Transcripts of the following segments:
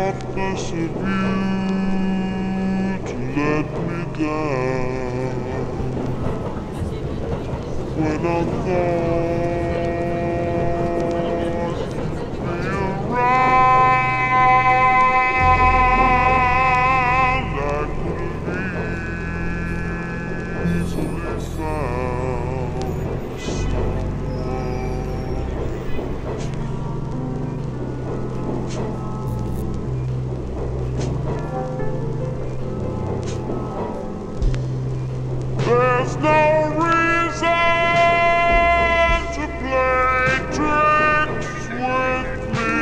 thoughtless of you to let me down. When I thought you'd be around, I could have easily found someone. There's no reason to play tricks with me.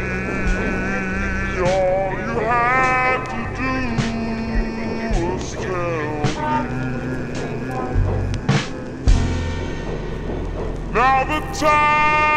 All you had to do was tell me. Now the time